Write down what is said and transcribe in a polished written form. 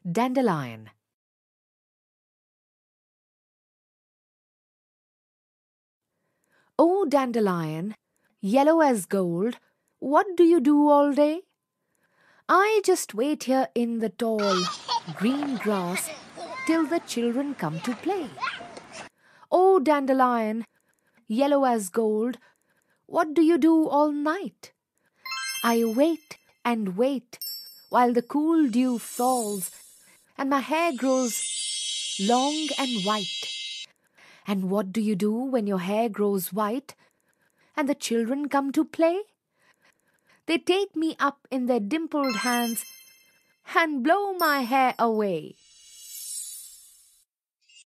Dandelion. Oh, dandelion, yellow as gold, what do you do all day? I just wait here in the tall, green grass till the children come to play. Oh, dandelion, yellow as gold, what do you do all night? I wait and wait while the cool dew falls and my hair grows long and white. And what do you do when your hair grows white and the children come to play? They take me up in their dimpled hands and blow my hair away.